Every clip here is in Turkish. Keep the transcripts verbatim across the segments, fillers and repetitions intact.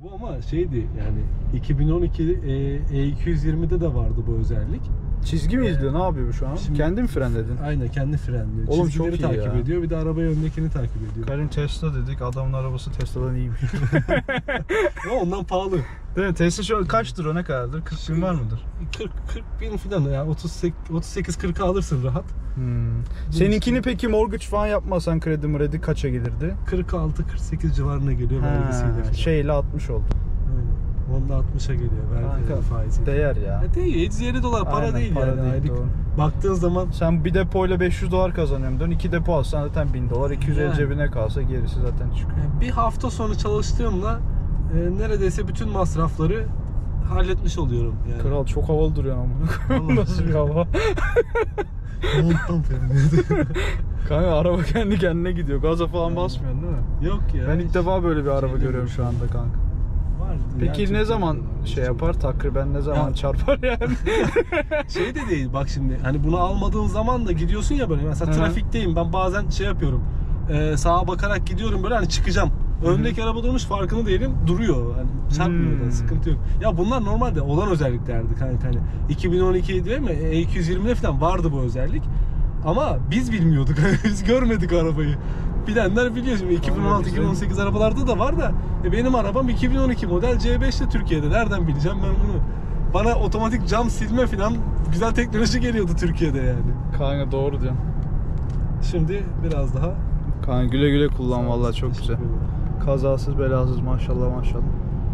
Bu ama şeydi yani iki bin on iki E iki yüz yirmide de vardı bu özellik. Çizgi mi izliyor? Ne yapıyor bu şu an? Şimdi, kendi mi frenledin? Aynen kendi frenliyor. Oğlum çizgileri çok iyi takip ya. ediyor. Bir de arabaya öndekini takip ediyor. Karin Tesla dedik. Adamın arabası Tesla'dan iyiymiş. Ama ondan pahalı. Değil mi? Tesla şu an kaçtır o, ne kadardır? kırk bin var mıdır? kırk kırk bin falan ya. otuz sekiz kırka alırsın rahat. Hmm. Seninkini işte, peki mortgage falan yapmasan kredi mredi kaça gelirdi? kırk altı kırk sekiz civarına geliyor vergisiyle falan. Şeyle altmış oldu. Aynen. Onda altmışa geliyor vergi faizi. Değer ya. ya değil, yedi yüz elli dolar para. Aynen, değil para yani. Değil, baktığın zaman sen bir depoyla beş yüz dolar kazanıyorum diyorsun. iki depo alsan zaten bin dolar. iki yüz elli yani. Cebine kalsa gerisi zaten çıkıyor. Yani bir hafta sonu çalıştığımla e, neredeyse bütün masrafları halletmiş oluyorum yani. Kral çok havalı duruyor ama. Nasıl bir hava? Monttan falan. Kanka araba kendi kendine gidiyor. Gaza falan basmıyorsun değil mi? Yok ya. Ben ilk defa böyle bir araba görüyorum şu anda kanka. Var. Peki yani ne zaman şey yapar? Takriben ne zaman ya, çarpar yani? Şey de değil bak şimdi. Hani bunu almadığın zaman da gidiyorsun ya böyle. Mesela Hı-hı. trafikteyim. Ben bazen şey yapıyorum. E, sağa bakarak gidiyorum böyle hani çıkacağım. Öndeki Hı-hı. araba durmuş, farkında değilim, duruyor. Hani çarpmıyor da, hmm. sıkıntı yok. Ya bunlar normalde olan özelliklerdi kanka, hani iki bin on iki değil mi? E iki yüz yirmide falan vardı bu özellik. Ama biz bilmiyorduk. Biz görmedik arabayı. Bilenler biliyor şimdi. iki bin on altı iki bin on sekiz arabalarda da var da e benim arabam iki bin on iki model C beş'te Türkiye'de. Nereden bileceğim ben bunu? Bana otomatik cam silme falan güzel teknoloji geliyordu Türkiye'de yani. Kanka doğru diyorsun. Şimdi biraz daha kanka güle güle kullan, vallahi çok güzel. Kazasız belasız maşallah maşallah.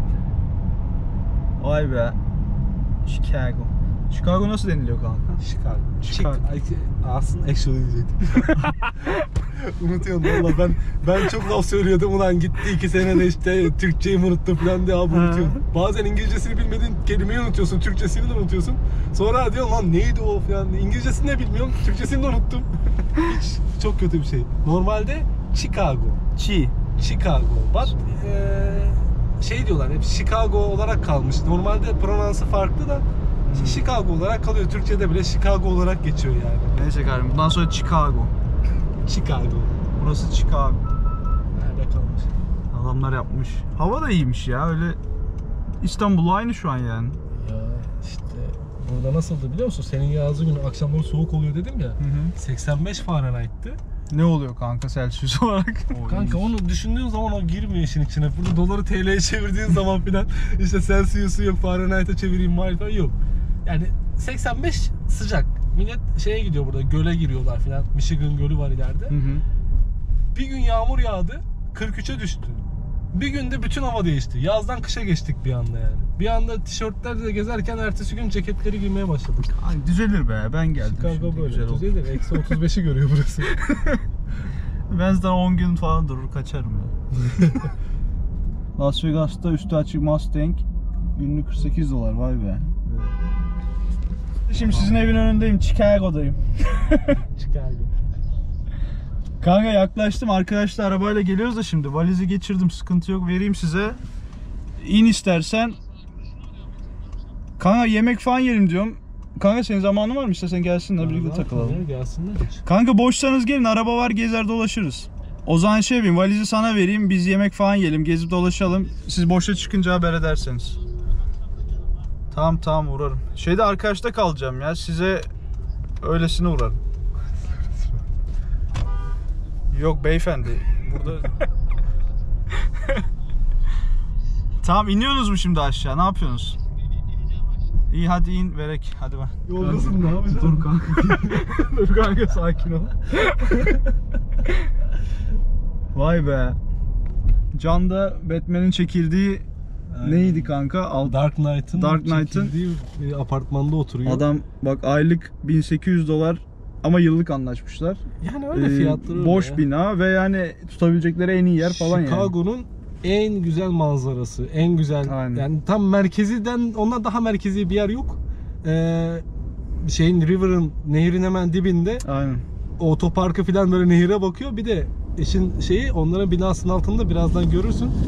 Vay be. Chicago. Chicago nasıl deniliyor kanka? Chicago. Chicago. Aslında actually diyecektim. Unutuyorum valla, ben ben çok laf söylüyordum, ulan gitti iki senede işte Türkçeyi mi unuttum falan diye abi unutuyorum. Bazen İngilizcesini bilmediğin kelimeyi unutuyorsun, Türkçesini de unutuyorsun. Sonra diyorsun lan neydi o falan, İngilizcesini de bilmiyorum, Türkçesini de unuttum. Hiç çok kötü bir şey. Normalde Chicago. Chi. Chicago. But ee, şey diyorlar hep Chicago olarak kalmış. Normalde pronansı farklı da hmm. Chicago olarak kalıyor. Türkçe'de bile Chicago olarak geçiyor yani. Neyse kardeşim, bundan sonra Chicago. Chicago. Burası Chicago. Nerede kalmış? Adamlar yapmış. Hava da iyiymiş ya, öyle İstanbul aynı şu an yani. Ya işte burada nasıldı biliyor musun? Senin yazdığı gün akşamları soğuk oluyor dedim ya. Hı hı. seksen beş Fahrenheit'ti. Ne oluyor kanka Celsius olarak? Kanka onu düşündüğün zaman o girmiyor işin içine. Burada doları T L'ye çevirdiğin zaman filan işte Celsius'u yok, Fahrenheit'e çevireyim falan yok. Yani seksen beş sıcak. Millet şeye gidiyor burada, göle giriyorlar filan. Michigan Gölü var ileride. Hı hı. Bir gün yağmur yağdı, kırk üçe düştü. Bir günde bütün hava değişti. Yazdan kışa geçtik bir anda yani. Bir anda tişörtlerle gezerken ertesi gün ceketleri giymeye başladık. Ay düzelir be, ben geldim. Chicago böyle düzelir. Eksi otuz beşi görüyor burası. Ben zaten on gün falan durur kaçarım ya. Las Vegas'ta üstü açık Mustang günlük kırk sekiz dolar, vay be. Şimdi sizin evin önündeyim, Chicago'dayım. Chicago. Kanka yaklaştım, arkadaşlar arabayla geliyoruz da şimdi valizi geçirdim, sıkıntı yok, vereyim size. İn istersen. Kanka yemek falan yerim diyorum. Kanka senin zamanın var mı? İstersen gelsinler birlikte takılalım. Gelsinler hiç. Kanka boşsanız gelin, araba var, gezer dolaşırız. O zaman şey yapayım, valizi sana vereyim, biz yemek falan yiyelim, gezip dolaşalım. Siz boşa çıkınca haber ederseniz. Tamam tamam uğrarım. Şeyde arkadaşta kalacağım ya, size öylesine uğrarım. Yok beyefendi burada. Tamam, iniyorsunuz mu şimdi aşağı, ne yapıyorsunuz? İyi hadi in verek, hadi bak. Yoldasın, ne yapacaksın? Dur kanka. Dur kanka, sakin ol. Vay be. Can'da Batman'in çekildiği aynen. Neydi kanka? Al Dark Knight'ın Dark Knight'ın bir apartmanda oturuyor. Adam bak aylık bin sekiz yüz dolar ama yıllık anlaşmışlar. Yani öyle ee, fiyatları boş öyle. Bina ve yani tutabilecekleri en iyi yer falan yani. Chicago'nun en güzel manzarası, en güzel. Aynen. Yani tam merkeziden, ondan daha merkezi bir yer yok. Ee, şeyin River'ın, nehrin hemen dibinde. Aynen. Otoparkı falan böyle nehire bakıyor. Bir de işin şeyi, onların binasının altında birazdan görürsün.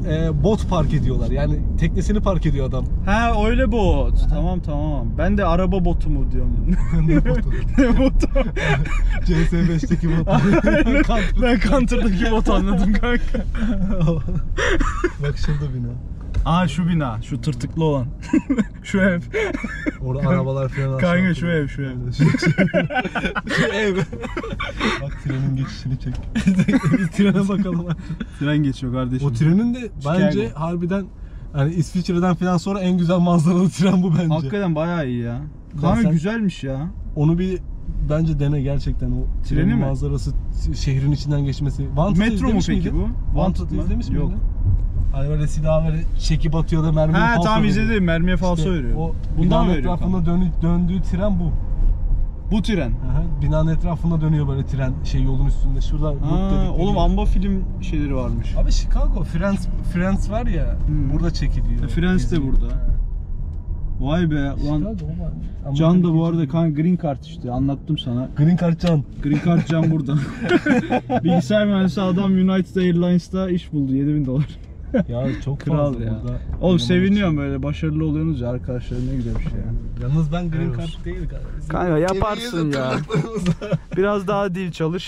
e, bot park ediyorlar. Yani teknesini park ediyor adam. Ha öyle bot. Tamam tamam. Ben de araba botu mu diyorum. Ne botu? Ne botu? C S beş'teki bot. Ben Counter'daki bot anladım kanka. Bak şurada bina. Aa şu bina, şu tırtıklı olan. Şu ev. Orada arabalar falan. Kanka şu ev, şu ev. Şu ev. Bak trenin geçişini çek. Biz trene bakalım. Tren geçiyor kardeşim. O trenin de bence Chicago. harbiden hani İsviçre'den falan sonra en güzel manzaralı tren bu bence. Hakikaten bayağı iyi ya. Ben Kanka sen- güzelmiş ya. Onu bir bence dene gerçekten o Treni trenin mi? manzarası, şehrin içinden geçmesi. Wanted'ı Metro mu izlemiş peki miydin? bu? Wanted Wanted mı? izlemiş Yok. miydin? Hani böyle silah böyle çekip atıyor da mermiyi Ha falso tamam veriyor. izledim. Mermiye falso İşte veriyor. O Bundan binanın veriyor etrafında kanka. dönü, döndüğü tren bu. Bu tren. Aha, binanın etrafında dönüyor böyle tren şey yolun üstünde. Şurada loop Ha, dedik. oğlum amba film şeyleri varmış. Abi Chicago, Friends, Friends var ya Hmm. burada çekiliyor. Friends de Geziyor. burada. Ha. Vay be ulan. Chicago var. Ama Can da bu ülkeci arada değil. kanka green card işte anlattım sana. Green Card Can. Green card Can burada. Bilgisayar mühendisi adam United Airlines'ta iş buldu yedi bin dolar. Ya çok Kral fazla ya. burada. Oğlum eleman seviniyorum böyle başarılı oluyorsunuz ya arkadaşlar ne güzel bir şey ya. Yalnız ben Green Helal Card olsun. değil galiba. Kanka yaparsın ya. Biraz daha dil çalış.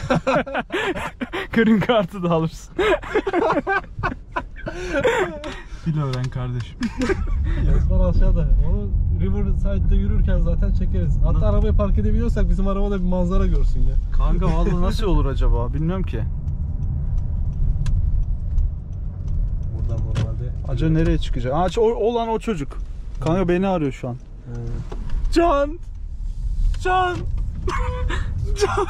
Green Card'ı da alırsın. Dil öğren kardeşim. Yazılar aşağıda. Onu Riverside'da yürürken zaten çekeriz. Hatta arabayı park edebiliyorsak bizim araba da bir manzara görsün ya. Kanka vallahi nasıl olur acaba bilmiyorum ki. Buradan normalde. Acaba nereye çıkacak? Aa, o, olan o çocuk. Kanka beni arıyor şu an. Can! Can! Can!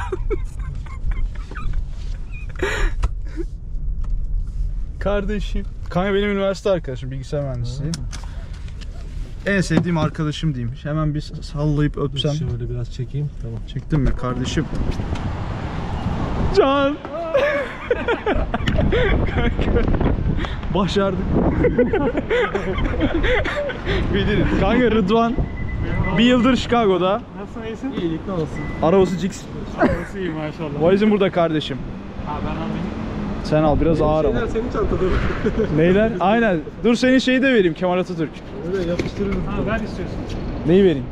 Kardeşim. Kanka benim üniversite arkadaşım, bilgisayar mühendisliği. En sevdiğim arkadaşım diyeyim. Hemen bir sallayıp öpsem. Şöyle biraz çekeyim. Tamam. Çektin mi kardeşim? Can! Kanka. Başardık. Bildin. Kanka Rıdvan bir yıldır Chicago'da. Nasılsın, iyisin? İyilik ne olsun. Arabası Cix. Nasıl iyi maşallah. Valizim burada kardeşim. Ha ben alayım. Sen al biraz ağır ama. Şeyler senin çantada. Neyler? Aynen. Dur senin şeyi de vereyim Kemal Atatürk. Öyle yapıştırırız. Ha ben istiyorsun. Neyi vereyim?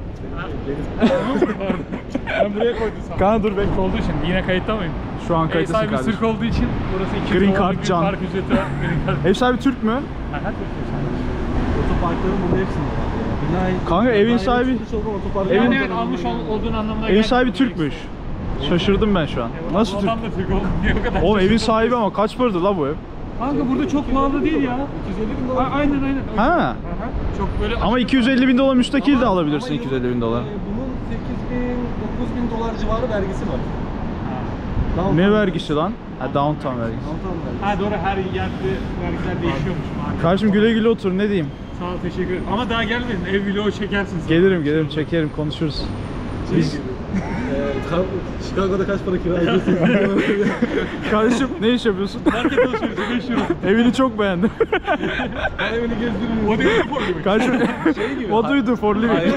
Ben buraya koydum sana. Kanka dur bekle. Olduğu için yine kayıtta mıyım? Şu an Ev kayıtlısın sahibi kardeşim. Türk olduğu için burası iki yüz Green dolarlık Card bir can. park ücreti var. Green Card. Ev sahibi Türk mü? Ha, hadi Otoparkların bunun hepsinde. Binayı, Kanka evin sahibi- Otoparkı Yani Evin- evet almış ol, olduğun anlamına Evin gelmiyor. sahibi Türkmüş. Şaşırdım ben şu an. Nasıl Türk? Adam da Türk oğlum. Niye o kadar? Oğlum evin sahibi ama kaç paradır la bu ev? Kanka burada çok pahalı değil ya. iki yüz elli bin A- dolar. aynen aynen. Ha. Aha. Çok böyle Ama iki yüz elli bin dolar müstakil de alabilirsin iki yüz elli bin dolar. Bunun sekiz bin dokuz bin dolar civarı vergisi var. Ha. Ne vergisi lan? Ha downtown vergisi. Downtown vergisi. Ha doğru, her yerde vergiler değişiyormuş. Kardeşim güle güle otur ne diyeyim. Sağ ol, teşekkür ederim. Ama daha gelmedin. Ev vlogu çekersin sen. Gelirim gelirim çekerim konuşuruz. Biz Ee, Ka- Chicago'da kaç para kira ödüyorsun? kardeşim ne iş yapıyorsun? Market alışverişi beş euro. Evini çok beğendim. Ben evini gezdiririm. O değil mi problemi? Kardeşim Şey gibi. what do you do for living? Hayır.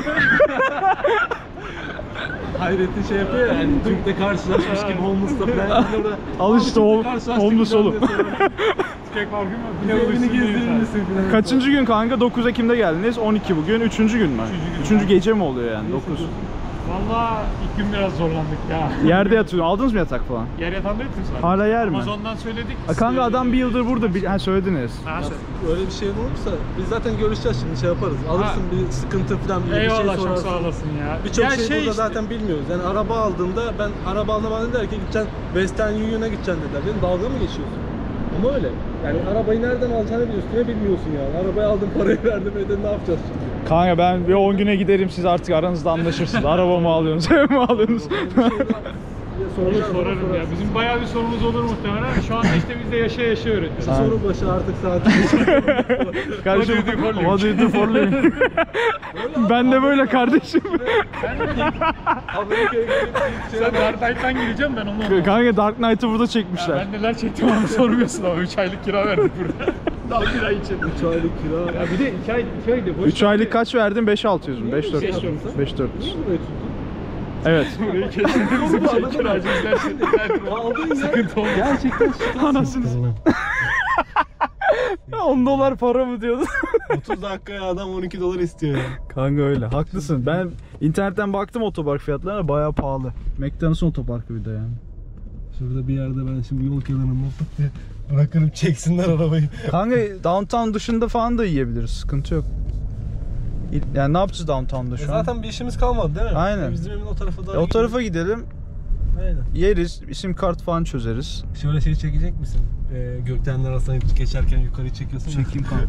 Hayrettin şey yapıyor ya, yani Türk'le karşılaşmış gibi homeless'la falan. Orada, Al işte "Abi, o- Türk'le karşılaştık homeless falan" oğlum. diye soruyor. Tek farkı mı? Bir de evini gezdirir misin falan. Kaçıncı gün kanka? dokuz Ekim'de geldiniz. on iki bugün. Üçüncü gün mü? Üçüncü gün. Üçüncü gece mi oluyor yani? dokuz. Valla ilk gün biraz zorlandık ya. Yerde yatıyorsun. Aldınız mı yatak falan? Yer yatağında yattık zaten. Hala yer mi? Amazon'dan söyledik. Ha, kanka adam bir yıldır burada. Bir, ha söylediniz. Ha, söyle. Öyle bir şey olursa biz zaten görüşeceğiz şimdi şey yaparız. Alırsın bir sıkıntı falan bir, bir şey Eyvallah, çok sorarsın. sağ olasın ya. Birçok Ya şey, burada işte, zaten bilmiyoruz. Yani araba aldığında ben araba almadan dediler ki gideceksin Western Union'a gideceksin dediler. Dedim dalga mı geçiyorsun? Ama öyle. Yani arabayı nereden alacağını biliyorsun ne bilmiyorsun yani. Arabayı aldım parayı verdim ödedin ne yapacağız şimdi? Kanka ben bir on güne giderim siz artık aranızda anlaşırsınız. Araba mı alıyorsunuz, ev mi alıyorsunuz? Olur, sorarım ya. Bizim bayağı bir sorumuz olur muhtemelen. Şu anda işte biz de yaşa yaşa öğretiyoruz. Ha. Soru başı artık saat. Kardeşim, What do you do for living? what do you do for living? Ben de böyle kardeşim. Amerika'ya gidip Sen Dark Knight'tan gireceğim ben onu. Kanka Dark Knight'ı burada Ya çekmişler. ben neler çektim onu sormuyorsun ama üç aylık kira verdik burada. Daha bir ay için. üç aylık kira. Ya bir de iki ay, iki ay da boş. üç aylık kaç verdin? beş altı yüz mü? beş dört yüz. beş dört yüz. beş dört yüz. Niye burayı tuttun? Evet. Burayı kesin bizim Oğlum, şey anladın kiracı mı? izlersin. Aldın ya. Sıkıntı olmaz. Gerçekten Anasını on dolar para mı diyordun? otuz dakikaya adam on iki dolar istiyor ya. Kanka öyle. Haklısın. Ben internetten baktım otopark fiyatlarına, bayağı pahalı. McDonald's'ın otoparkı bir de yani. Şurada bir yerde ben şimdi yol kenarında bırakırım, çeksinler arabayı. Kanka downtown dışında falan da yiyebiliriz. Sıkıntı yok. Yani ne yapacağız downtown'da şu E an? zaten bir işimiz kalmadı değil mi? Aynen. E bizim evin o tarafa doğru E, o tarafa gidelim. gidelim. Aynen. Yeriz. İsim kart falan çözeriz. Şöyle şey çekecek misin? Ee, gökdelenler arasından geçerken yukarı çekiyorsun ya. Çekeyim kanka.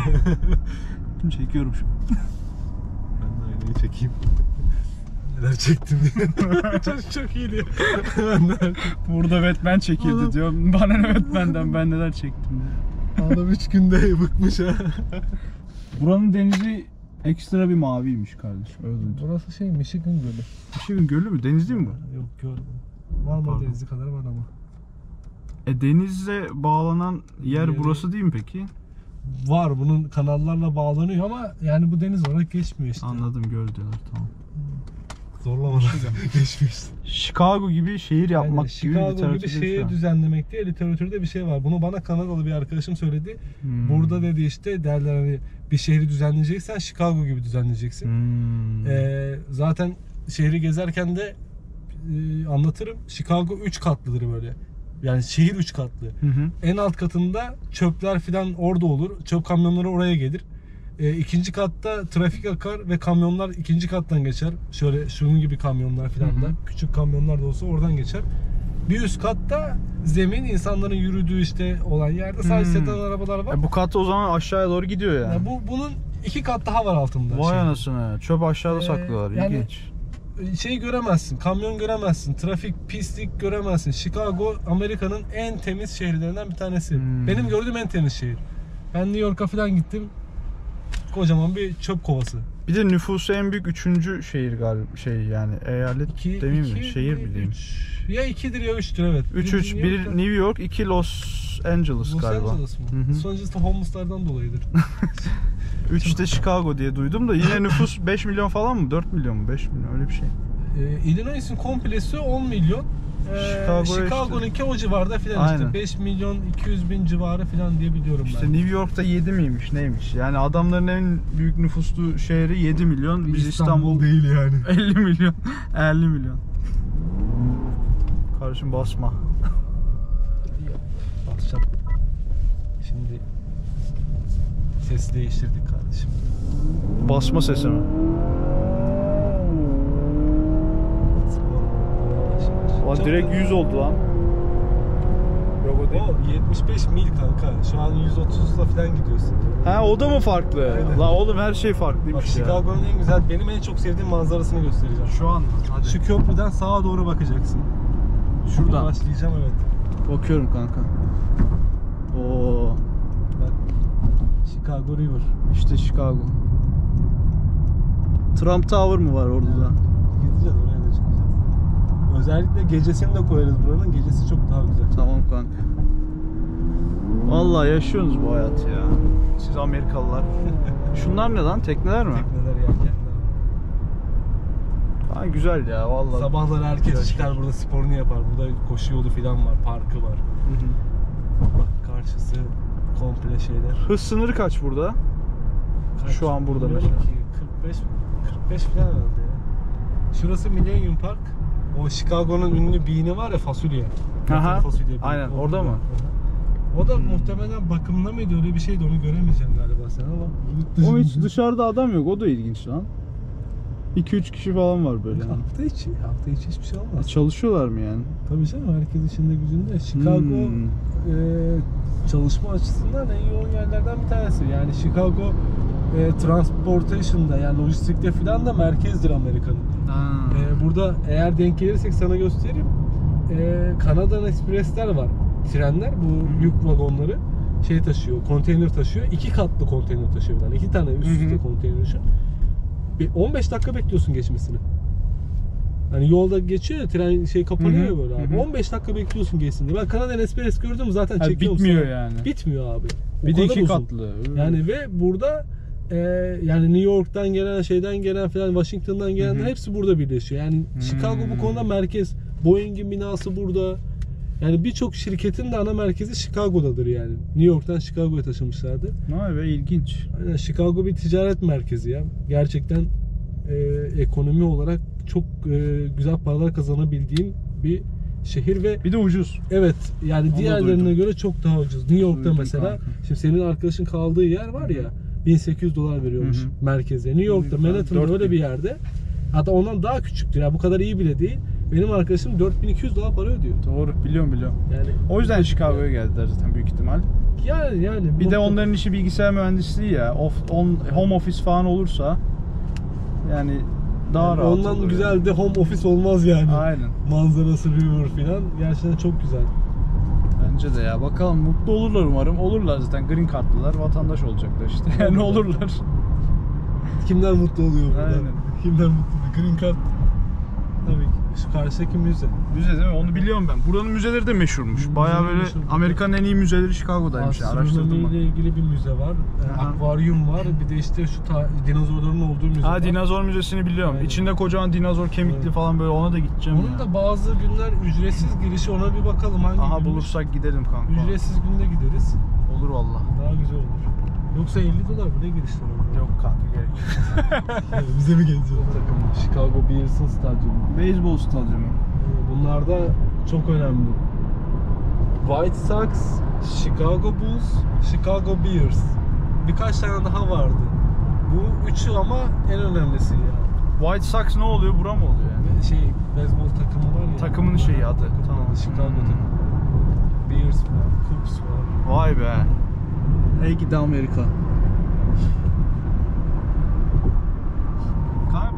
Çekiyorum şu. Ben de aynayı çekeyim. Neler çektim diye. çok, çok iyi diye. Ben de Burada Batman çekildi Oğlum. diyorum. Bana ne Batman'den, ben neler çektim diye. adam üç günde bıkmış ha. Buranın denizi ekstra bir maviymiş kardeşim. Öyle duydum. Burası şey Michigan Gölü. Michigan Gölü mü? Deniz değil mi bu? Yok görmedim. Var mı Pardon. denizi kadar var ama. E denize bağlanan yer Yeri- burası değil mi peki? Var, bunun kanallarla bağlanıyor ama yani bu deniz olarak geçmiyor işte. Anladım, göl diyorlar, tamam. Zorlamadan geçmiş. Chicago gibi şehir yapmak Aynen, gibi Chicago gibi literatürde şehir şu an. düzenlemek diye literatürde bir şey var. Bunu bana Kanadalı bir arkadaşım söyledi. Hmm. Burada dedi işte derler hani bir şehri düzenleyeceksen Chicago gibi düzenleyeceksin. Hmm. Ee, zaten şehri gezerken de e, anlatırım. Chicago üç katlıdır böyle. Yani şehir üç katlı. Hı hı. En alt katında çöpler filan orada olur. Çöp kamyonları oraya gelir. E, ikinci katta trafik akar ve kamyonlar ikinci kattan geçer. Şöyle şunun gibi kamyonlar filan da. Hı hı. Küçük kamyonlar da olsa oradan geçer. Bir üst katta zemin, insanların yürüdüğü işte olan yerde sadece Hmm. sedan arabalar var. E bu kat o zaman aşağıya doğru gidiyor yani. Yani bu bunun iki kat daha var altında. Vay şey. anasını. Çöp aşağıda Ee, saklıyorlar. yani- İlginç. Şey göremezsin, kamyon göremezsin, trafik, pislik göremezsin. Chicago Amerika'nın en temiz şehirlerinden bir tanesi. Hmm. Benim gördüğüm en temiz şehir. Ben New York'a falan gittim. Kocaman bir çöp kovası. Bir de nüfusu en büyük üçüncü şehir galiba, şey yani eyalet İki, demeyeyim mi? iki, Şehir bir, bileyim. üç. Ya ikidir ya üçtür evet. üç üç. New Bir York'ta- New York, iki Los Angeles Los galiba. Angeles mı? Hı hı. Los Angeles'ta homeless'lardan dolayıdır. üç de Chicago diye duydum da yine nüfus beş milyon falan mı? dört milyon mu? beş milyon öyle bir şey. Ee, Illinois'in komplesi on milyon. Ee, Chicago'ya Chicago'nunki o civarda filan Aynen. işte. beş milyon iki yüz bin civarı filan diye biliyorum İşte ben. New York'ta yedi miymiş neymiş? Yani adamların en büyük nüfuslu şehri yedi milyon. Biz İstanbul, değil yani. elli milyon. elli milyon. Kardeşim basma. Basacağım. Şimdi ses değiştirdik kardeşim. Basma sesi mi? Lan direkt yüz oldu lan. O yetmiş beş mil kanka. Şu an yüz otuzla falan gidiyorsun. Ha o da mı farklı? Aynen. La oğlum her şey Bak farklıymış ya. Chicago'nun en güzel, benim en çok sevdiğim manzarasını göstereceğim. Şu an hadi. Şu köprüden sağa doğru bakacaksın. Şuradan. Başlayacağım evet. Bakıyorum kanka. Oo, Bak. Chicago River. işte Chicago. Trump Tower mı var orada da? Gideceğiz, oraya da çıkacağız. Özellikle gecesini de koyarız buranın. Gecesi çok daha güzel. Tamam kanka. Vallahi yaşıyorsunuz bu hayatı ya. Siz Amerikalılar. Şunlar ne lan? Tekneler mi? Tekneler, yelkenler. Ha güzel ya vallahi. Sabahları herkes Güzel. çıkar burada sporunu yapar. Burada koşu yolu falan var, parkı var. Hı hı. Bak karşısı komple şeyler. Hız sınırı kaç burada? Kaç? Şu an burada Bilmiyorum mesela. ki, kırk beş kırk beş falan herhalde ya. Şurası Millennium Park. O Chicago'nun ünlü bean'i var ya, fasulye. Aha, Metal fasulye bean. aynen, O orada burada. mı? Aha. O da Hmm. muhtemelen bakımda mıydı, öyle bir şeydi, onu göremeyeceğim galiba sen ama. O hiç dışarıda adam yok. O da ilginç lan. iki üç kişi falan var böyle. Yani. Hafta içi, hafta içi hiçbir şey olmaz. Çalışıyorlar mı yani? Tabii canım, herkes işinde gücünde. Chicago Hmm. e, çalışma açısından en yoğun yerlerden bir tanesi. Yani Chicago e, transportation'da, yani lojistikte falan da merkezdir Amerika'nın. Ha. E, burada eğer denk gelirsek sana göstereyim. E, Kanada'nın Express'ler var. Trenler, bu yük vagonları şey taşıyor, konteyner taşıyor. İki katlı konteyner taşıyor. Yani iki tane üst üste Hı hı. konteyner düşün. Bir on beş dakika bekliyorsun geçmesini. Hani yolda geçiyor ya, tren şey kapanıyor Hı hı, ya böyle abi. hı hı. on beş dakika bekliyorsun geçsin diye. Ben Kanada'nın Express gördüm zaten Ha, çekiyorum. bitmiyor sana. yani. Bitmiyor abi. O Bir de kadar iki uzun. katlı. Yani ve burada e, yani New York'tan gelen, şeyden gelen falan, Washington'dan gelenler Hı hı. hepsi burada birleşiyor. Yani Chicago bu konuda merkez. Boeing'in binası burada. Yani birçok şirketin de ana merkezi Chicago'dadır yani. New York'tan Chicago'ya taşınmışlardı. Vay be, ilginç. Aynen, Chicago bir ticaret merkezi ya. Gerçekten e, ekonomi olarak çok e, güzel paralar kazanabildiğin bir şehir ve Bir de ucuz. evet yani Onu diğerlerine duydum. göre çok daha ucuz. New York'ta Duydum mesela, kanka. şimdi senin arkadaşın kaldığı yer var ya, bin sekiz yüz dolar veriyormuş Hı hı. merkeze. New York'ta, Duydum. Manhattan'da dört öyle bin. bir yerde. Hatta ondan daha küçüktür ya, bu kadar iyi bile değil. Benim arkadaşım dört bin iki yüz dolar para ödüyor. Doğru, biliyorum biliyorum. Yani O yüzden Chicago'ya geldiler zaten büyük ihtimal. yani yani Bir de mutlaka- onların işi bilgisayar mühendisliği ya. Of, on, home office falan olursa yani daha yani rahat ondan olur güzel yani. de home office olmaz yani. Aynen. Manzarası, river filan gerçekten çok güzel. Bence de ya. Bakalım, mutlu olurlar umarım. Olurlar zaten. Green card'lılar, vatandaş olacaklar işte. Yani olurlar. Kimler mutlu oluyor burada? Aynen. Kimler mutlu oluyor? Green Card tabii ki. Şu karşıdaki müze. Müze değil mi? Onu biliyorum ben. Buranın müzeleri de meşhurmuş. Bayağı böyle meşhur. Amerika'nın en iyi müzeleri Chicago'daymış. Yani. Araştırdım Astronomi ben. ile ilgili bir müze var. E, Aha. akvaryum var. Bir de işte şu ta- dinozorların olduğu müze Ha, var. dinozor müzesini biliyorum. Aynen. İçinde kocaman dinozor kemikli Evet. falan, böyle ona da gideceğim Onun ya. da bazı günler ücretsiz girişi, ona bir bakalım hangi Aha, günmüş. bulursak gidelim kanka. Ücretsiz günde gideriz. Olur valla. Daha güzel olur. Yoksa elli dolar mı ne girişler olur? Yok kanka, gerek yok. Yani bize mi geleceğiz? Chicago Bears'ın stadyumu. Beyzbol stadyumu. Bunlar da çok önemli. White Sox, Chicago Bulls, Chicago Bears. Birkaç tane daha vardı. Bu üçü ama en önemlisi ya. White Sox ne oluyor? Bura mı oluyor yani? Ve şey, beyzbol takımı var ya. Takımın şeyi, adı. Tamam. Tamam. Chicago takımı. Bears var, Cubs var. Vay be. Ey gidi Amerika. Kanka.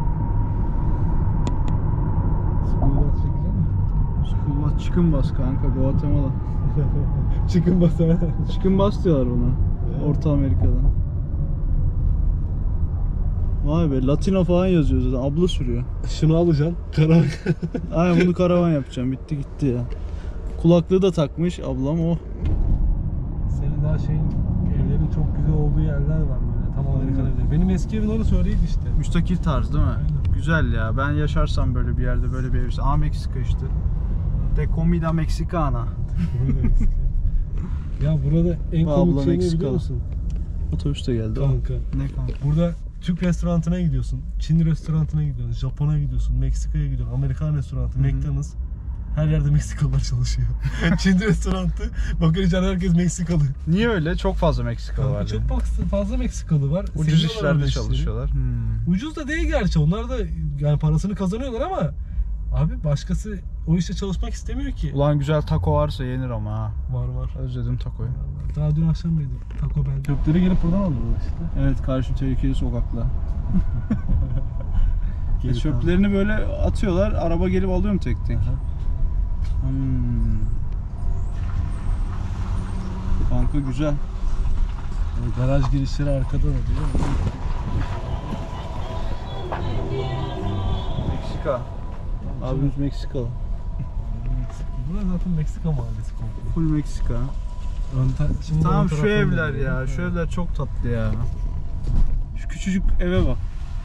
School bus çekecek mi? School bus, chicken bus kanka, Guatemala. Chicken bus hemen. Chicken bus diyorlar buna. Orta Amerika'da. Vay be, Latino falan yazıyor zaten. Abla sürüyor. Şunu alacaksın. Karar. Aynen, bunu karavan yapacağım. Bitti gitti ya. Kulaklığı da takmış ablam o. Senin daha şeyin, evlerin çok güzel olduğu yerler var böyle. Tam Amerikan evleri. Benim eski evin orası öyleydi işte. Müstakil tarz değil mi? Aynen. Güzel ya. Ben yaşarsam böyle bir yerde, böyle bir ev. Aa, Meksika işte. De comida mexicana. Ya burada en Bu komik abla şey ne biliyor Meksikalı. musun? Otobüs de geldi. o. Kanka. Ne kanka? Burada Türk restoranına gidiyorsun, Çin restoranına gidiyorsun, Japon'a gidiyorsun, Meksika'ya gidiyorsun, Amerikan restoranı, Hı hı. McDonald's. Her yerde Meksikalılar çalışıyor. Çin restoranı, bakın içeride herkes Meksikalı. Niye öyle? Çok fazla Meksikalı Kanka var. çok yani. bak- fazla Meksikalı var. Ucuz Seviyorlar işlerde öyle işleri. çalışıyorlar. Hmm. Ucuz da değil gerçi. Onlar da yani parasını kazanıyorlar ama abi başkası o işte çalışmak istemiyor ki. Ulan güzel taco varsa yenir ama ha. Var var. Özledim tacoyu. Daha dün akşam yedik Taco Bell. Çöpleri gelip buradan alıyorlar işte. Evet, karşı tehlikeli sokakla. Geri Çöplerini böyle atıyorlar, araba gelip alıyor mu tek tek? Aha. Hmm. Kanka güzel. Yani garaj girişleri arkada oluyor. Meksika. Abimiz Meksikalı. Burası zaten Meksika mahallesi komple. Full Meksika. Ön ta- şimdi Tamam, ön şu taraftan evler geliyor. ya. Şu Evet. evler çok tatlı ya. Şu küçücük eve bak.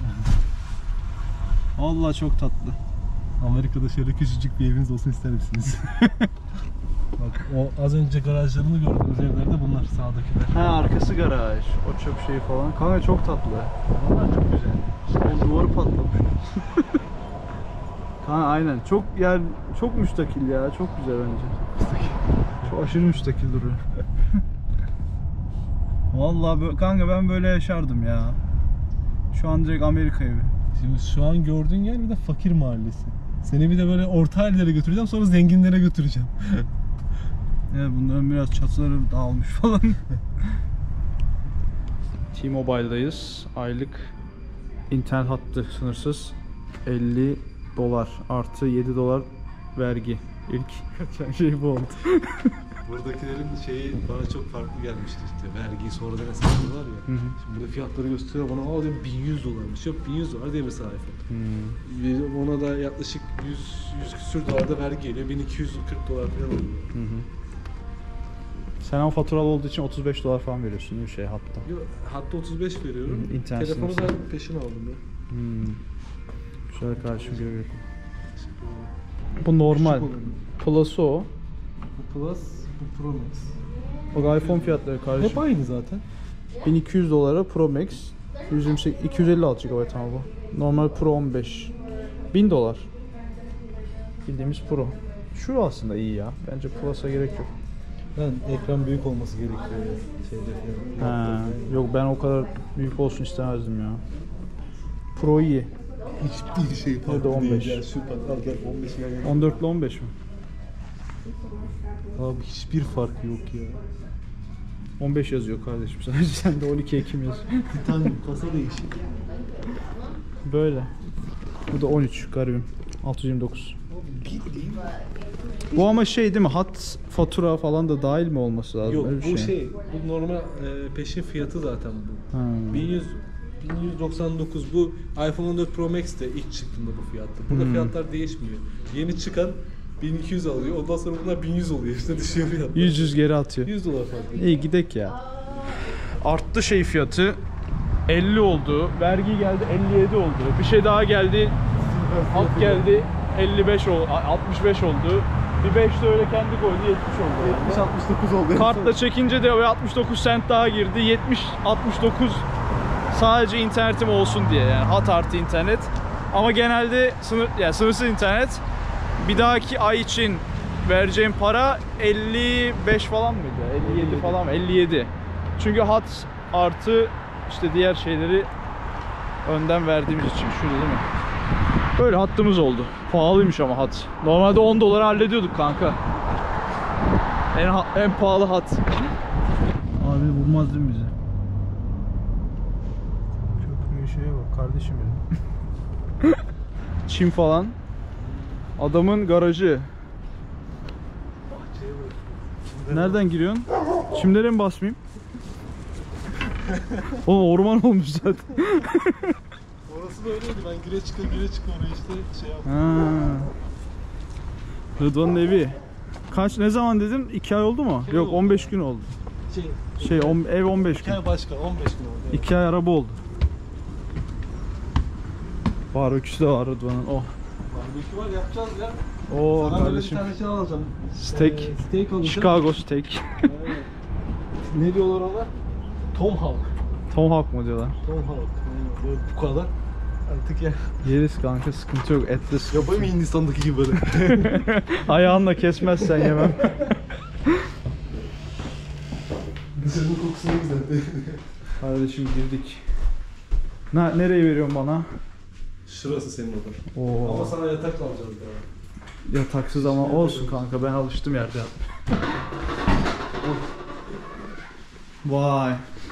Vallahi çok tatlı. Amerika'da şöyle küçücük bir eviniz olsun ister misiniz? Bak o az önce garajlarını gördüğünüz evler de bunlar sağdakiler. Ha, arkası garaj. O çöp şeyi falan. Kanka çok tatlı. Bunlar çok güzel. O duvarı patlamış. Kanka aynen. Çok yani çok müstakil ya. Çok güzel bence. Çok aşırı müstakil duruyor. Vallahi böyle, kanka ben böyle yaşardım ya. Şu an direkt Amerika evi. Şimdi şu an gördüğün yer bir de fakir mahallesi. Seni bir de böyle orta hallere götüreceğim, sonra zenginlere götüreceğim. Evet, bunların biraz çatıları dağılmış falan. T-Mobile'dayız. Aylık internet hattı sınırsız elli dolar artı yedi dolar vergi. İlk kaçan şey bu oldu. Buradakilerin şeyi bana çok farklı gelmişti işte. Vergiyi sonradan hesaplıyorlar ya. Hı hı. Şimdi burada fiyatları gösteriyor bana. Aa diyorum bin yüz dolarmış. Yok bin yüz dolar diye bir sayfa. Hmm. Bir- Ona da yaklaşık yüz, yüz küsür dolar da vergi geliyor. bin iki yüz kırk dolar falan oluyor. Hı hı. Sen ama faturalı olduğu için otuz beş dolar falan veriyorsun değil mi şey hatta? Yok, hatta otuz beş veriyorum. Hı, internet Telefonu sınırsız. da peşin aldım ya. Hmm. Şöyle karşım görüyorum. Bu normal. Küçük olanı. Plus'u o. Bu Plus, bu Pro Max. Bak iPhone fiyatları kardeşim. Hep aynı zaten. bin iki yüz dolara Pro Max. yüz yirmi sekiz, iki yüz elli altı gigabayt ama bu. Normal Pro on beş. bin dolar. Bildiğimiz Pro. Şu aslında iyi ya. Bence Plus'a gerek yok. Ben ekran büyük olması gerekiyor ya. Şeyde falan. Ha, yok ben o kadar büyük olsun istemezdim ya. Pro iyi. Hiçbir şey farklı da on beş. değil Ya. Şu bak al gel on beş gel. on dört ile on beş mi? Abi hiçbir farkı yok ya. on beş yazıyor kardeşim sadece. Sen de on iki Ekim yazıyor. Titanium kasa değişik. Böyle. Bu da on üç garibim. altı yüz yirmi dokuz. Bu ama şey değil mi? Hat fatura falan da dahil mi olması lazım? Yok Öyle bir bu şey, bu normal e, peşin fiyatı zaten bu. Ha. bin yüz bin yüz doksan dokuz bu iPhone on dört Pro Max de ilk çıktığında bu fiyattı. Burada Hmm. fiyatlar değişmiyor. Yeni çıkan bin iki yüz alıyor. Ondan sonra bunlar bin yüz oluyor. İşte düşüyor fiyat. yüz yüz geri atıyor. yüz dolar fark. İyi gidek ya. Arttı şey fiyatı. elli oldu. Vergi geldi elli yedi oldu. Bir şey daha geldi. Alt geldi elli beş oldu. altmış beş oldu. Bir beş de öyle kendi koydu yetmiş oldu. yetmiş altmış dokuz oldu. Kartla çekince de altmış dokuz sent daha girdi. yetmiş altmış dokuz sadece internetim olsun diye yani hat artı internet. Ama genelde sınır yani sınırsız internet. Bir dahaki ay için vereceğim para elli beş falan mıydı? elli yedi falan mı? elli yedi. Çünkü hat artı işte diğer şeyleri önden verdiğimiz için. Şurada değil mi? Böyle hattımız oldu. Pahalıymış ama hat. Normalde on dolara hallediyorduk kanka. En, ha- en pahalı hat. Abi vurmaz değil mi bize? Köprüye şeye bak kardeşim benim. Çim falan. Adamın garajı. Nereden giriyorsun? Çimlere mi basmayayım? Oğlum orman olmuş zaten. Orası da öyleydi. Ben gire çıka gire çıka oraya işte şey yaptım. Ha. Rıdvan'ın evi. Kaç ne zaman dedim? iki ay oldu mu? İki ay Yok oldu. on beş gün oldu. Şey, Şey on, ev on beş iki gün. ay başka on beş gün oldu. Evet. iki ay araba oldu. Barbeküsü de var Rıdvan'ın. Oh. Barbekü var yapacağız ya. Oo Sana böyle bir kardeşim. tane şey alacağım. Steak. Ee, steak alacağım. Chicago steak. Evet. Ne diyorlar ona? Tomahawk. Tomahawk mu diyorlar? Tomahawk. Yani böyle bu kadar. Artık ya. Yeriz kanka sıkıntı yok. Etli sıkıntı. Yapayım mı Hindistan'daki gibi böyle? Ayağınla kesmezsen yemem. Dışarının kokusu ne güzel. Kardeşim girdik. Ne, nereye veriyorsun bana? Şurası senin odan. Oo. Ama sana yatak alacağız daha. Yataksız ama olsun kanka ben alıştım yerde yatmaya. Vay.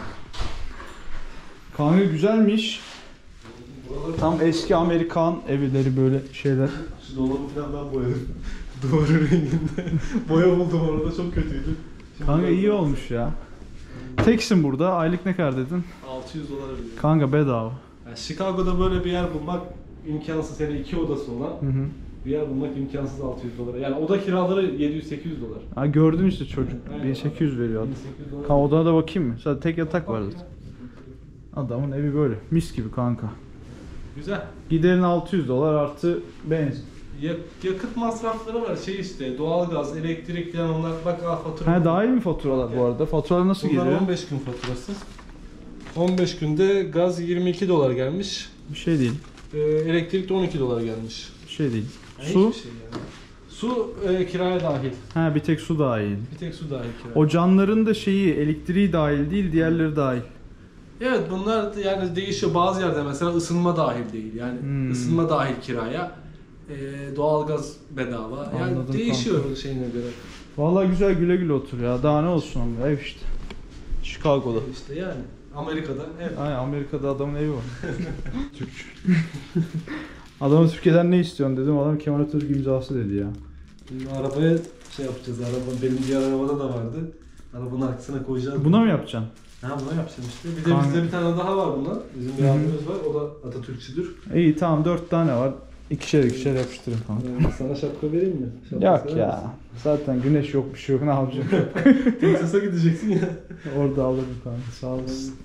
Kanka güzelmiş. Buraları Tam eski Amerikan evleri böyle şeyler. şu dolabı falan ben boyadım. Duvarın renginde. Boya buldum orada çok kötüydü. Şimdi Kanka biraz iyi daha- olmuş ya. Teksin burada. Aylık ne kadar dedin? altı yüz dolar ödüyorum. Kanka bedava. Yani Chicago'da böyle bir yer bulmak imkansız. Yani iki odası olan Hı hı. bir yer bulmak imkansız altı yüz dolara. Yani oda kiraları yedi yüz sekiz yüz dolar. Ha gördün işte çocuk. Aynen. bin sekiz yüz veriyor adam. bin sekiz yüz dolar. Kanka odana da bakayım mı? Zaten tek yatak var zaten. Adamın evi böyle. Mis gibi kanka. Güzel. Giderin altı yüz dolar artı benzin. Ya- yakıt masrafları var şey işte doğalgaz, elektrik falan onlar bak aa fatura. Ha dahil mi faturalar bu arada? Faturalar nasıl Bunlar geliyor? on beş gün faturası. on beş günde gaz yirmi iki dolar gelmiş. Bir şey değil. Ee, elektrik de on iki dolar gelmiş. Bir şey değil. Yani Su? hiçbir şey yani. Su e, kiraya dahil. Ha bir tek su dahil. Bir tek su dahil kiraya. O canların da şeyi elektriği dahil değil, diğerleri dahil. Evet bunlar yani değişiyor. Bazı yerde mesela ısınma dahil değil. Yani Hmm. ısınma dahil kiraya. Ee, doğalgaz bedava. Yani Anladım değişiyor kanka. şeyine göre. Vallahi güzel güle güle otur ya. Daha ne olsun ama ev işte. Chicago'da. İşte yani Amerika'da evet. Aynen Amerika'da adamın evi var. Türkçü. Adamın Türkiye'den ne istiyorsun dedim. Adam Kemal Atatürk imzası dedi ya. Şimdi arabaya şey yapacağız. Araba benim diğer arabada da vardı. Arabanın arkasına koyacağız. Buna mı yapacaksın? Ha buna yapacağım işte. Bir de Kanka. bizde bir tane daha var bundan. Bizim bir Hı hı. abimiz var. O da Atatürkçüdür. İyi tamam dört tane var. İkişer ikişer yapıştırın kanka. Ee, sana şapka vereyim mi? Şapka Yok sever ya. Zaten güneş yok bir şey yok ne yapacağım? misin? Texas'a gideceksin ya. Orada alırım kanka sağ olasın.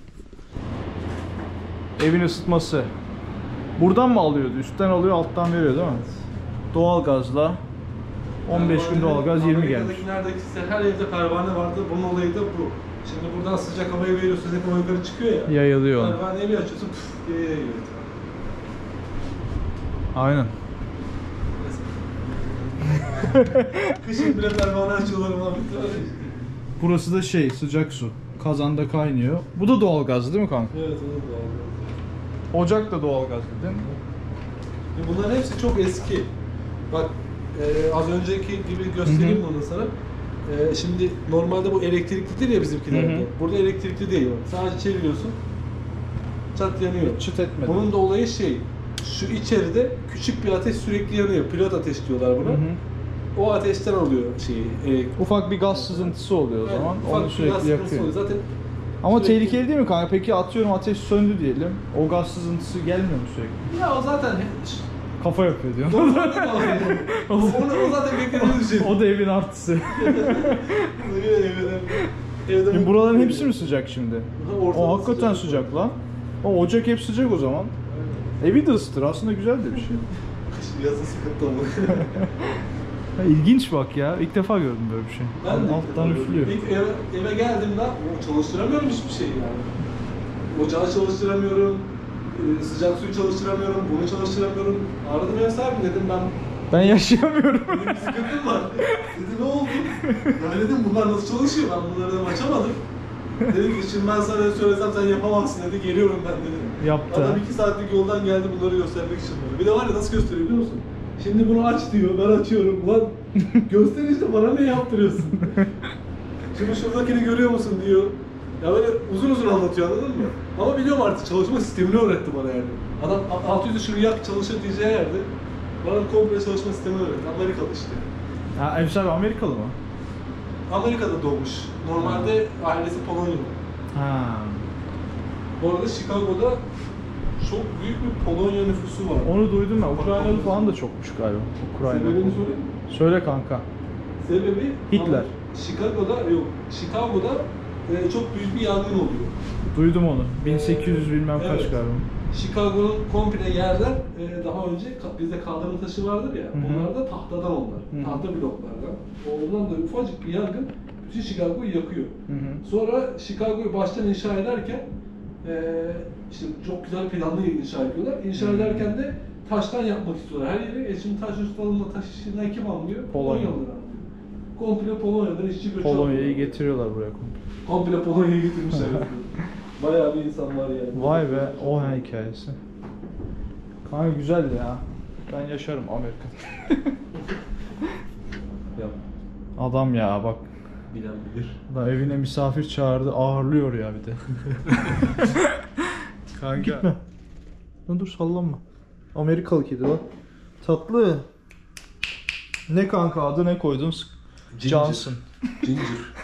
Evin ısıtması. Buradan mı alıyordu? Üstten alıyor alttan veriyor değil mi? Doğalgazla on beş gün doğalgaz yirmi gelmiş. Amerika'daki neredeyse her evde pervane vardı. Bunun olayı da bu. Şimdi buradan sıcak havayı veriyorsun, hep o yukarı çıkıyor ya. Yayılıyor. Pervaneyi bir açıyorsun, püf diye yayılıyor. Aynen. Kışın bile pervane açıyorlar muhabbeti var ya. Burası da şey, sıcak su. Kazanda kaynıyor. Bu da doğalgaz değil mi kanka? Evet, o da doğal. Ocak da doğalgaz değil mi? Bunların hepsi çok eski. Bak e, az önceki gibi göstereyim Hı hı. bunu sana. E, şimdi normalde bu elektriklidir ya bizimkilerde. Hı hı. Burada elektrikli değil. Sadece çeviriyorsun. Çat yanıyor. Çıt etmedi. Bunun da olayı şey. Şu içeride küçük bir ateş sürekli yanıyor. Pilot ateş diyorlar buna. Hı hı. O ateşten oluyor şeyi. Elektrik. Ufak bir gaz sızıntısı oluyor o Yani zaman. ufak Onu bir gaz sürekli sıkıntısı yakıyor. oluyor. Zaten Ama sürekli- tehlikeli değil mi kanka? Peki atıyorum ateş söndü diyelim. O gaz sızıntısı gelmiyor mu sürekli? ya o zaten Kafa yapıyor diyor. o, o zaten beklediğimiz şey. O da evin artısı. Evde Şimdi buraların hepsi mi sıcak şimdi? Ortada O hakikaten sıcak lan. O ocak hep sıcak o zaman. Evi de ısıtır. Aslında güzel de bir şey. Kışın yazın sıkıntı ama. Ya İlginç bak ya. İlk defa gördüm böyle bir şey. Ben de Alttan üflüyor. İlk eve, eve geldiğimde o çalıştıramıyorum hiçbir şey yani. Ocağı çalıştıramıyorum, e, sıcak suyu çalıştıramıyorum, bunu çalıştıramıyorum. Aradım ev sahibi dedim ben, Ben yaşayamıyorum. benim bir sıkıntım var. Dedi ne oldu? Ya dedim bunlar nasıl çalışıyor, ben bunları dedim açamadım. Dedim ki şimdi ben sana söylesem sen yapamazsın dedi, geliyorum ben dedim. Yaptı. Adam iki saatlik yoldan geldi bunları göstermek için böyle. Bir de var ya nasıl gösteriyor biliyor musun? Şimdi bunu aç diyor, ben açıyorum. Ulan göster işte bana ne yaptırıyorsun? Şimdi şuradakini görüyor musun diyor. Ya böyle uzun uzun anlatıyor anladın mı? Ama biliyorum artık çalışma sistemini öğretti bana yani. Adam altı yüzü şunu yak çalışır diyeceği yerde bana komple çalışma sistemini öğretti. Amerikalı işte. Ha, ev sahibi Amerikalı mı? Amerika'da doğmuş. Normalde ailesi Polonyalı. Ha. Bu arada Chicago'da çok büyük bir Polonya nüfusu var. Onu duydum ben. Ukraynalı falan da çokmuş galiba. Ukraynalı. Sebebini söyleyeyim mi? Söyle kanka. Sebebi Hitler. ama Chicago'da yok. Chicago'da e, çok büyük bir yangın oluyor. Duydum onu. bin sekiz yüz bilmem kaç Evet. galiba. Chicago'nun komple yerler e, daha önce ka- bizde kaldırım taşı vardır ya. hı. Onlar da tahtadan onlar. Hı hı. Tahta bloklardan. Ondan da ufacık bir yangın bütün Chicago'yu yakıyor. Hı hı. Sonra Chicago'yu baştan inşa ederken e, işte çok güzel planlı inşa ediyorlar. İnşa Hı. ederken de taştan yapmak istiyorlar. Her yeri e şimdi taş ustalığında taş işinden kim anlıyor? Polonya. Polonyalılar anlıyor. Komple Polonya'dan işçi göçü Polonya'yı alıyorlar. getiriyorlar buraya komple. Komple Polonya'ya getirmişler. Bayağı bir insan var yani. Vay be, o hikayesi. Kanka güzel ya. Ben yaşarım Amerika'da. Yap. Adam ya bak. Bilen bilir. Da evine misafir çağırdı, ağırlıyor ya bir de. Kanka. Gitme. Lan dur sallanma. Amerikalı kedi lan. Tatlı. Ne kanka adı ne koydun? Ginger. Johnson. Ginger.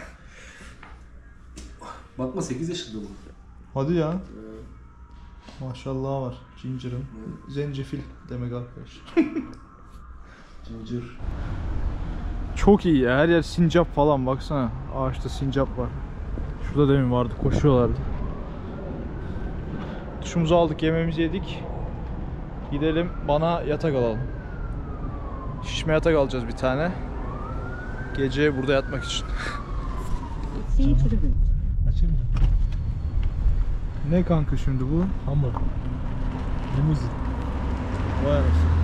Bakma sekiz yaşında bu. Hadi ya. Maşallah var. Ginger'ın. Zencefil demek arkadaş. Ginger. Çok iyi ya. Her yer sincap falan baksana. Ağaçta sincap var. Şurada demin vardı. Koşuyorlardı. Duşumuzu aldık, yemeğimizi yedik. Gidelim bana yatak alalım. Şişme yatak alacağız bir tane. Gece burada yatmak için. Açayım mı? Ne kanka şimdi bu? Hamur. Limuzin. Vay anasını.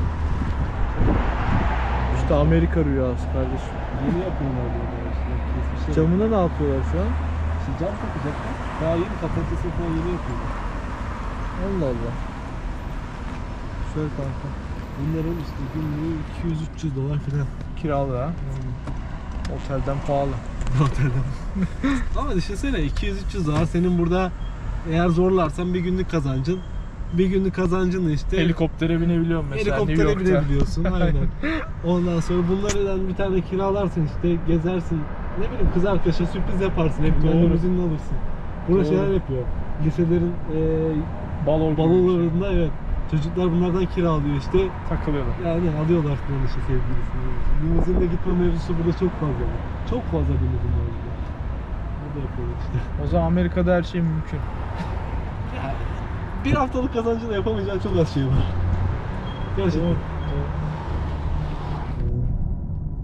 İşte Amerika rüyası kardeşim. Yeni yapıyorlar böyle işte. Camına ne yapıyorlar şu an? Şimdi cam takacaklar. Daha yeni kapatması falan yeni yapıyorlar. Allah Allah. Güzel kanka. Bunların işte günlüğü iki yüz üç yüz dolar falan. Kiralı ha. Otelden pahalı. Otelden. Ama düşünsene iki yüz üç yüz dolar senin burada eğer zorlarsan bir günlük kazancın. Bir günlük kazancın işte Helikoptere binebiliyorum mesela New helikoptere York'ta. binebiliyorsun aynen. Ondan sonra bunlardan bir tane kiralarsın işte gezersin. Ne bileyim kız arkadaşa sürpriz yaparsın. Hep Doğru. limuzinle alırsın. Burada Doğru. şeyler yapıyor. Liselerin e, Balon balolarında evet. Çocuklar bunlardan kiralıyor işte. takılıyorlar. Yani alıyorlar falan işte sevgilisini. Limuzinle gitme mevzusu burada çok fazla var. Çok fazla limuzin var burada. Burada yapıyorlar işte. O zaman Amerika'da her şey mümkün. Yani bir haftalık kazancıyla yapamayacağın çok az şey var. Gerçekten.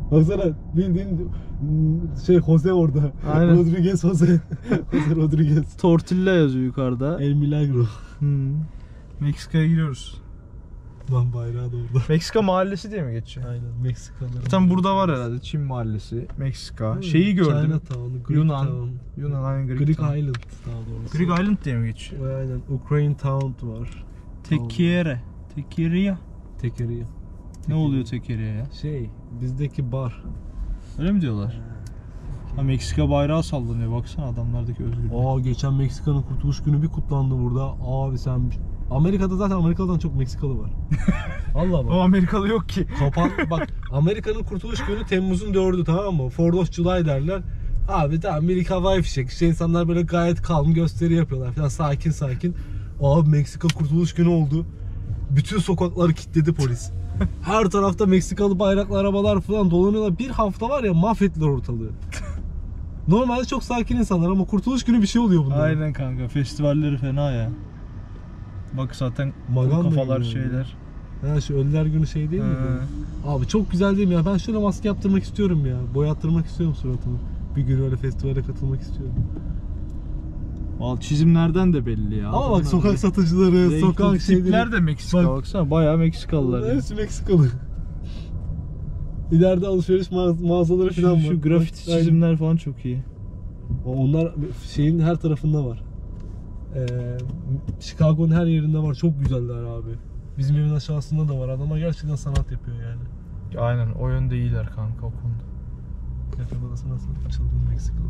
Baksana bildiğin şey Jose orada. Aynen. Rodriguez Jose. Jose Rodriguez. Tortilla yazıyor yukarıda. El Milagro. Hmm. Meksika'ya gidiyoruz. Lan bayrağı da orada. Meksika mahallesi diye mi geçiyor? Aynen Meksikalılar. Tam burada var herhalde Çin mahallesi, Meksika. Şeyi gördüm. Chinatown, Greek Yunan. Town. Yunan aynen Greek, Greek Town. Island daha doğrusu. Greek Island diye mi geçiyor? Ve aynen Ukraine Town var. Tekiere. Tekiria. Tekeriye. Ne oluyor Tekiria ya? Şey, bizdeki bar. Öyle mi diyorlar? Ha, Meksika bayrağı sallanıyor. Baksana adamlardaki özgürlük. Aa geçen Meksika'nın kurtuluş günü bir kutlandı burada. Abi sen Amerika'da zaten Amerikalı'dan çok Meksikalı var. Allah bak. O Amerikalı yok ki. Kapan bak Amerika'nın kurtuluş günü Temmuz'un dördü, tamam mı? fourth of July derler. Abi tamam bir havai fişek. İşte insanlar böyle gayet calm gösteri yapıyorlar falan, sakin sakin. Abi Meksika kurtuluş günü oldu. Bütün sokakları kilitledi polis. Her tarafta Meksikalı bayraklı arabalar falan dolanıyorlar. Bir hafta var ya mahvettiler ortalığı. Normalde çok sakin insanlar ama kurtuluş günü bir şey oluyor bunlar. Aynen kanka. Festivalleri fena ya. Bak zaten Maganda kuru kafalar gibi şeyler. Ha şu ölüler günü şey değil mi? He. Abi çok güzel değil mi ya? Ben şöyle maske yaptırmak istiyorum ya. Boyattırmak istiyorum suratımı. Bir gün öyle festivale katılmak istiyorum. Vallahi çizimlerden de belli ya. Ama bak Adamlar sokak renkli- satıcıları, renkli sokak şeyleri. tipler de Meksika Bak- baksana. Bayağı Meksikalılar. Hepsi Meksikalı. İleride alışveriş mağaz- mağazaları falan var. Şu, şu grafiti Aynen. çizimler falan çok iyi. Onlar şeyin her tarafında var. Ee, Chicago'nun her yerinde var. Çok güzeller abi. Bizim evin aşağısında da var. Adamlar gerçekten sanat yapıyor yani. Aynen o yönde iyiler kanka o konuda. Yakalaması nasıl? Çılgın Meksikalı.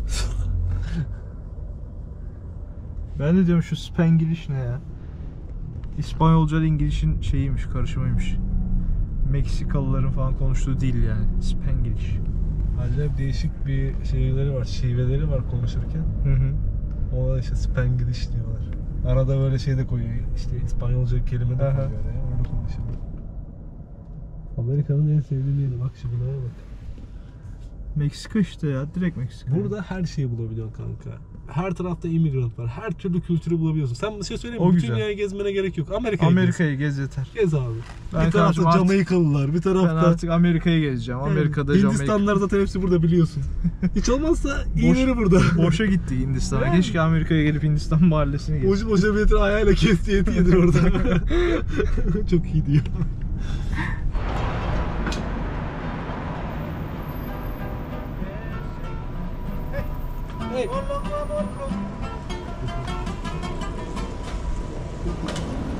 Ben de diyorum şu Spanglish ne ya? İspanyolca ile İngiliz'in şeyiymiş, karışımıymış. Meksikalıların falan konuştuğu dil yani. Spanglish. Acayip değişik bir şeyleri var, şiveleri var konuşurken. Hı hı. Ona işte Spanglish diyorlar. Arada böyle şey de koyuyor, işte İspanyolca kelime de Aha. koyuyor ya, öyle konuşuyor. Amerika'nın en sevdiğim yeri, bak şu binaya bak. Meksika işte ya, direkt Meksika. Burada her şeyi bulabiliyorsun kanka. Her tarafta immigrant var, her türlü kültürü bulabiliyorsun. Sen bir şey söyleyeyim mi? O Bütün güzel. dünyayı gezmene gerek yok. Amerika'yı Amerika'yı gez yeter. gez. Gez abi. Ben bir tarafta kardeşim artık- Jamaikalılar, bir Ben tarafta... artık Amerika'yı gezeceğim. Amerika'da Jamaika. Hindistanlar zaten hepsi burada biliyorsun. Hiç olmazsa iyileri burada. Boşa gitti Hindistan'a. Yani. Keşke Amerika'ya gelip Hindistan mahallesini gezsek. Boşu boşa biletin ayağıyla kesti eti yedir orada. Çok iyi diyor. Hey.